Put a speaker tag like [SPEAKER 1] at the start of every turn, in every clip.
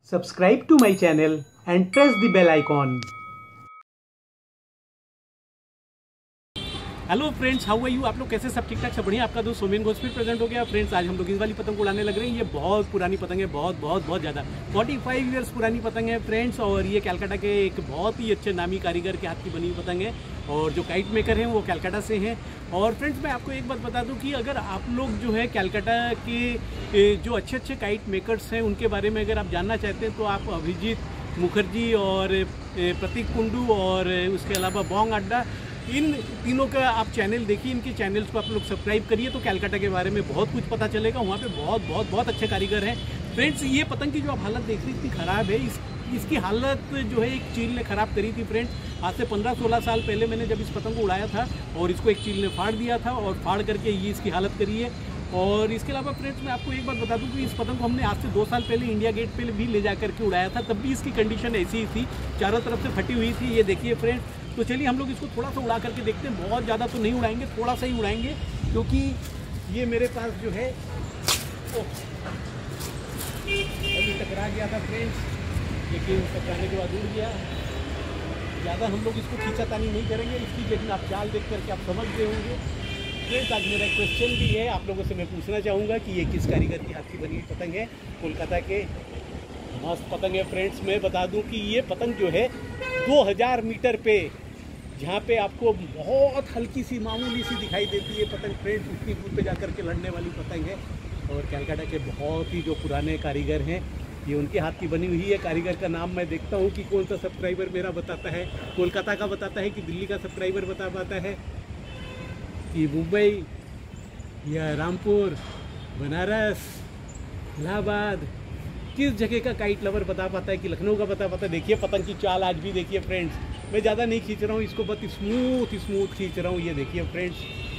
[SPEAKER 1] Subscribe to my channel and press the bell icon.
[SPEAKER 2] Hello friends, how are you? आप लोग कैसे? सब ठीक ठाक, सब बढ़िया। आपका दोस्त सोमेन घोष फिर प्रेजेंट हो गया। फ्रेंड्स, आज हम लोग इस वाली पतंग को उड़ाने लग रहे हैं। ये बहुत पुरानी पतंग है, बहुत ज़्यादा 45 ईयर्स पुरानी पतंग है फ्रेंड्स। और ये कलकत्ता के एक बहुत ही अच्छे नामी कारीगर के हाथ की बनी हुई पतंग है। और जो काइट मेकर हैं वो कलकत्ता से हैं। और फ्रेंड्स, मैं आपको एक बात बता दूं कि अगर आप लोग जो है कलकत्ता के जो अच्छे काइट मेकर्स हैं उनके बारे में अगर आप जानना चाहते हैं तो आप अभिजीत मुखर्जी और प्रतीक कुंडू और उसके अलावा बोंग अड्डा, इन तीनों का आप चैनल देखिए। इनके चैनल्स को आप लोग सब्सक्राइब करिए तो कलकत्ता के बारे में बहुत कुछ पता चलेगा। वहाँ पे बहुत अच्छे कारीगर हैं फ्रेंड्स। ये पतंग की जो आप हालत देख रही इतनी ख़राब है, इसकी हालत जो है एक चील ने ख़राब करी थी फ्रेंड्स। आज से 15-16 साल पहले मैंने जब इस पतंग को उड़ाया था और इसको एक चील ने फाड़ दिया था और फाड़ करके ये इसकी हालत करी है। और इसके अलावा फ्रेंड्स, मैं आपको एक बात बता दूं कि इस पतंग को हमने आज से 2 साल पहले इंडिया गेट पे भी ले जा करके उड़ाया था। तब भी इसकी कंडीशन ऐसी ही थी, चारों तरफ से फटी हुई थी। ये देखिए फ्रेंड्स। तो चलिए हम लोग इसको थोड़ा सा उड़ा करके देखते हैं। बहुत ज़्यादा तो नहीं उड़ाएंगे, थोड़ा सा ही उड़ाएंगे, क्योंकि ये मेरे पास जो है अभी टकरा गया था फ्रेंड्स, लेकिन टकराने के बाद उड़ गया। ज़्यादा हम लोग इसको खींचातानी नहीं करेंगे इसकी, लेकिन आप चाल देख करके आप समझ गए होंगे फ्रेंड्स। आज मेरा एक क्वेश्चन भी है आप लोगों से, मैं पूछना चाहूँगा कि ये किस कारीगर की हाथ की बनी हुई पतंग है। कोलकाता के मस्त पतंग है फ्रेंड्स। मैं बता दूं कि ये पतंग जो है 2000 मीटर पे, जहाँ पे आपको बहुत हल्की सी मामूली सी दिखाई देती है पतंग फ्रेंड्स, उतनी दूर पे जाकर के लड़ने वाली पतंग है। और कलकत्ता के बहुत ही जो पुराने कारीगर हैं, ये उनके हाथ की बनी हुई है। कारीगर का नाम मैं देखता हूँ कि कौन सा सब्सक्राइबर मेरा बताता है, कोलकाता का बताता है कि दिल्ली का सब्सक्राइबर बता पाता है कि मुंबई या रामपुर, बनारस, इलाहाबाद, किस जगह का काइट लवर बता पाता है कि लखनऊ का बता पाता है। देखिए पतंग की चाल आज भी देखिए फ्रेंड्स। मैं ज़्यादा नहीं खींच रहा हूँ इसको, बहुत स्मूथ खींच रहा हूँ। ये देखिए फ्रेंड्स,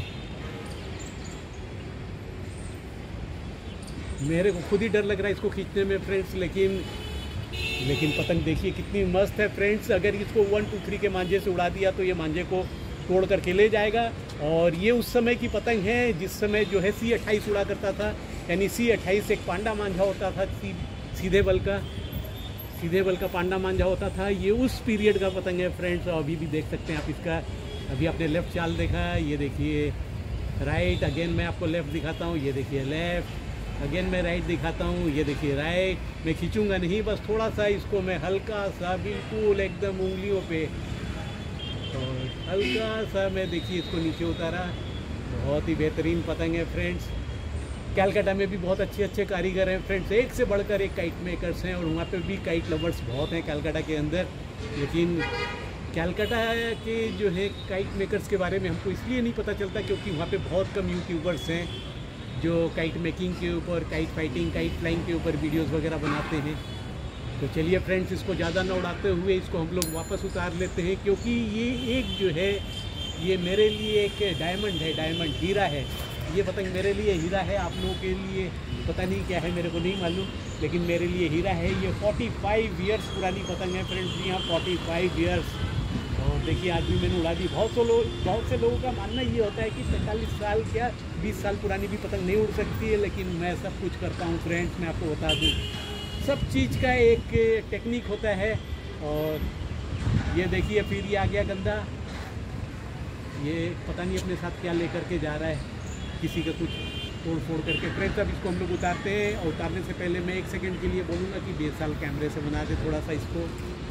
[SPEAKER 2] मेरे को खुद ही डर लग रहा है इसको खींचने में फ्रेंड्स, लेकिन पतंग देखिए कितनी मस्त है फ्रेंड्स। अगर इसको 1, 2, 3 के मांझे से उड़ा दिया तो ये मांझे को तोड़ करके ले जाएगा। और ये उस समय की पतंग है जिस समय जो है C28 उड़ा करता था। यानी C28 एक पांडा मांझा होता था, सीधे बल का पांडा मांझा होता था। ये उस पीरियड का पतंग है फ्रेंड्स। और अभी भी देख सकते हैं आप इसका, अभी आपने लेफ़्ट चाल देखा, ये देखिए राइट, अगेन मैं आपको लेफ़्ट दिखाता हूँ, ये देखिए लेफ़्ट, अगेन मैं राइट दिखाता हूँ, ये देखिए राइट। मैं खींचूंगा नहीं, बस थोड़ा सा इसको मैं हल्का सा, बिल्कुल एकदम उंगलियों पे, और हल्का सा मैं देखिए इसको नीचे उतारा। बहुत ही बेहतरीन पतंग है फ्रेंड्स। कलकत्ता में भी बहुत अच्छे कारीगर हैं फ्रेंड्स, एक से बढ़कर एक काइट मेकर्स हैं। और वहाँ पे भी काइट लवर्स बहुत हैं कलकत्ता के अंदर। लेकिन कलकत्ता के जो है काइट मेकर्स के बारे में हमको इसलिए नहीं पता चलता क्योंकि वहाँ पे बहुत कम यूट्यूबर्स हैं जो काइट मेकिंग के ऊपर, काइट फाइटिंग, काइट फ्लाइंग के ऊपर वीडियोज़ वगैरह बनाते हैं। तो चलिए फ्रेंड्स, इसको ज़्यादा न उड़ाते हुए इसको हम लोग वापस उतार लेते हैं, क्योंकि ये एक जो है ये मेरे लिए एक डायमंड है, डायमंड हीरा है। ये पतंग मेरे लिए हीरा है, आप लोगों के लिए पता नहीं क्या है, मेरे को नहीं मालूम, लेकिन मेरे लिए हीरा है। ये 45 ईयर्स पुरानी पतंग है फ्रेंड्स जी हाँ, 45 ईयर्स। और देखिए आज भी मैंने उड़ा दी। बहुत से लोगों का मानना ये होता है कि 45 साल क्या 20 साल पुरानी भी पतंग नहीं उड़ सकती है, लेकिन मैं सब कुछ करता हूँ फ्रेंड्स। मैं आपको बता दूँ, सब चीज़ का एक टेक्निक होता है। और ये देखिए फिर ये आ गया गंदा, ये पता नहीं अपने साथ क्या लेकर के जा रहा है, किसी का कुछ तोड़ फोड़ करके फ्रेंड्स। अब इसको हम लोग उतारते हैं, और उतारने से पहले मैं 1 सेकंड के लिए बोलूँगा कि DSLR कैमरे से बना दे थोड़ा सा इसको।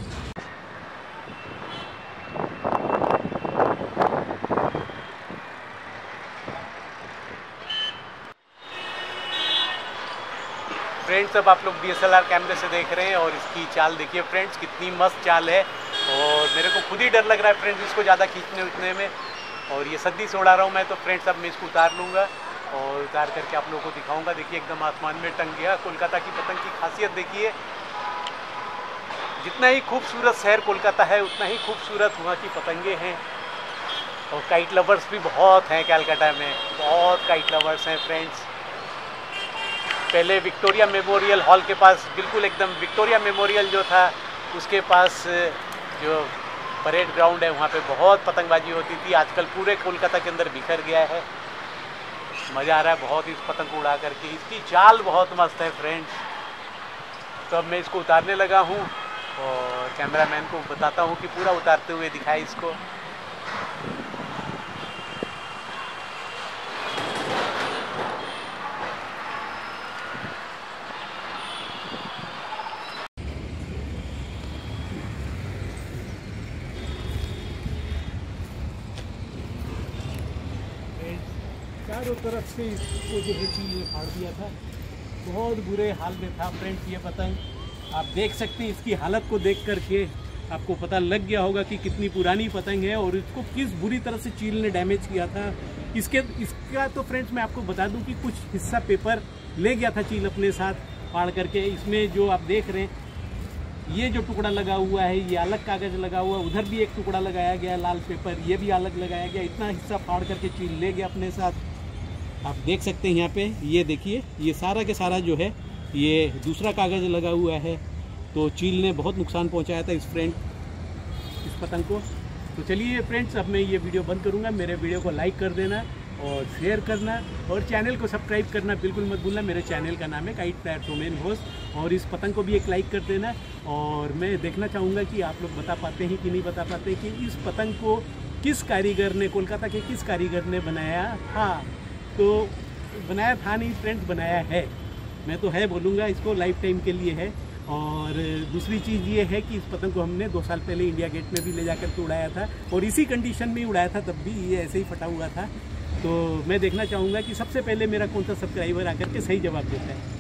[SPEAKER 2] फ्रेंड्स, अब आप लोग DSLR कैमरे से देख रहे हैं और इसकी चाल देखिए फ्रेंड्स, कितनी मस्त चाल है। और मेरे को खुद ही डर लग रहा है फ्रेंड्स इसको ज़्यादा खींचने उठने में। और ये सद्दी से उड़ा रहा हूँ मैं, तो फ्रेंड्स अब मैं इसको उतार लूँगा और उतार करके आप लोगों को दिखाऊंगा। देखिए एकदम आसमान में टंग गया। कोलकाता की पतंग की खासियत देखिए, जितना ही खूबसूरत शहर कोलकाता है उतना ही खूबसूरत वहाँ की पतंगे हैं। और काइट लवर्स भी बहुत हैं कलकत्ता में, बहुत काइट लवर्स हैं फ्रेंड्स। पहले विक्टोरिया मेमोरियल हॉल के पास, बिल्कुल एकदम विक्टोरिया मेमोरियल जो था उसके पास जो परेड ग्राउंड है, वहाँ पे बहुत पतंगबाजी होती थी। आजकल पूरे कोलकाता के अंदर बिखर गया है। मज़ा आ रहा है बहुत इस पतंग को उड़ा करके। इसकी चाल बहुत मस्त है फ्रेंड्स। तो अब मैं इसको उतारने लगा हूँ और कैमरामैन को बताता हूँ कि पूरा उतारते हुए दिखाए इसको। चारों तरफ से इसको जो है चील ने फाड़ दिया था, बहुत बुरे हाल में था फ्रेंड्स ये पतंग। आप देख सकते हैं इसकी हालत को देख करके आपको पता लग गया होगा कि कितनी पुरानी पतंग है और इसको किस बुरी तरह से चील ने डैमेज किया था। इसका तो फ्रेंड्स मैं आपको बता दूं कि कुछ हिस्सा पेपर ले गया था चील अपने साथ फाड़ करके। इसमें जो आप देख रहे हैं ये जो टुकड़ा लगा हुआ है ये अलग कागज़ लगा हुआ है, उधर भी एक टुकड़ा लगाया गया है लाल पेपर, ये भी अलग लगाया गया। इतना हिस्सा फाड़ करके चील ले गया अपने साथ। आप देख सकते हैं यहाँ पे, ये देखिए ये सारा के सारा जो है ये दूसरा कागज़ लगा हुआ है। तो चील ने बहुत नुकसान पहुँचाया था इस पतंग को। तो चलिए फ्रेंड्स अब मैं ये वीडियो बंद करूँगा। मेरे वीडियो को लाइक कर देना और शेयर करना और चैनल को सब्सक्राइब करना बिल्कुल मत भूलना। मेरे चैनल का नाम है काइट फ्लायर डोमेन होस्ट। और इस पतंग को भी एक लाइक कर देना। और मैं देखना चाहूँगा कि आप लोग बता पाते हैं कि नहीं बता पाते कि इस पतंग को किस कारीगर ने, कोलकाता के किस कारीगर ने बनाया था। तो बनाया था नहीं फ्रेंड्स, बनाया है। मैं तो है बोलूँगा, इसको लाइफ टाइम के लिए है। और दूसरी चीज़ ये है कि इस पतंग को हमने 2 साल पहले इंडिया गेट में भी ले जाकर के उड़ाया था और इसी कंडीशन में उड़ाया था, तब भी ये ऐसे ही फटा हुआ था। तो मैं देखना चाहूँगा कि सबसे पहले मेरा कौन सा सब्सक्राइबर आकर के सही जवाब देता है।